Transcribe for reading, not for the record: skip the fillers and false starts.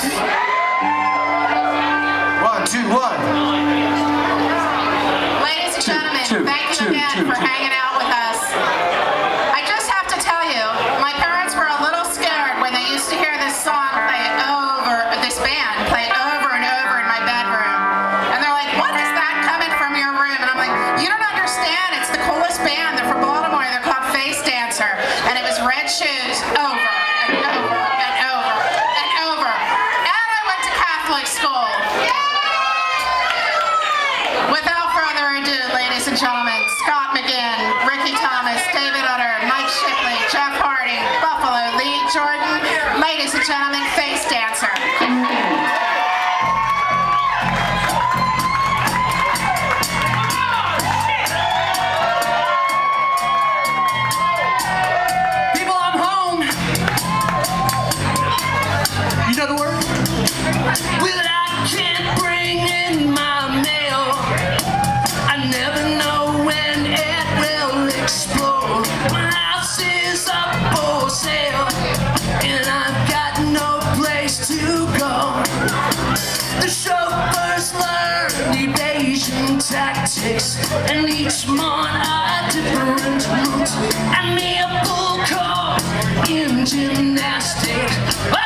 1, 2, 1. Ladies and gentlemen, thank you again for hanging out with us. I just have to tell you, my parents were a little scared when they used to hear this song play over, this band play over and over in my bedroom. And they're like, what is that coming from your room? And I'm like, you don't understand, it's the coolest band. They're from Baltimore, they're called Face Dancer. And it was Red Shoes over and over and over and over. And I went to Catholic school. Without further ado, ladies and gentlemen, Scott McGinn, Ricky Thomas, David Utter, Mike Shipley, Jeff Harding, Buffalo, Lee Jordan, ladies and gentlemen, Face Dancer. People, I'm home. You know the word? Well, I can't bring in my mail. I never know when it will explode. My house is up for sale, and I've got no place to go. The chauffeurs learn evasion tactics, and each month a different route. And me a full car in gymnastics.